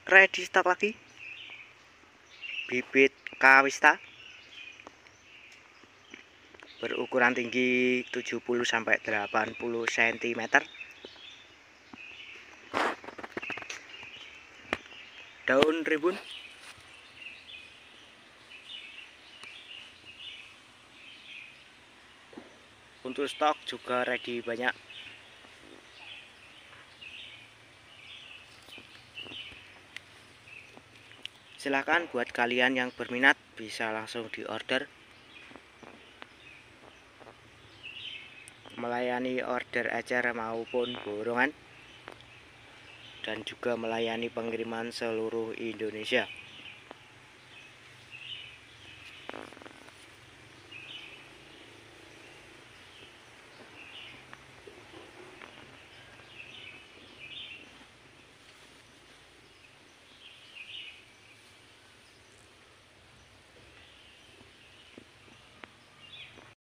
ready stok lagi bibit kawista berukuran tinggi 70-80 cm, daun rimbun, untuk stok juga ready banyak. Silahkan buat kalian yang berminat bisa langsung diorder. Melayani order ecer maupun borongan, dan juga melayani pengiriman seluruh Indonesia.